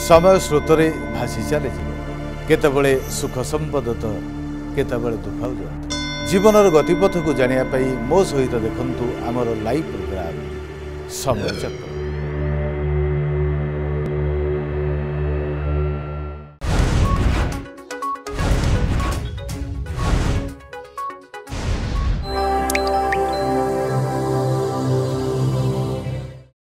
समय स्रोतरे भासी चली केतबले सुख संपद तो केतबले दुख जीवन गतिपथ को जानापी मो सहित देखु आमर लाइव प्रोग्राम समय चक्र।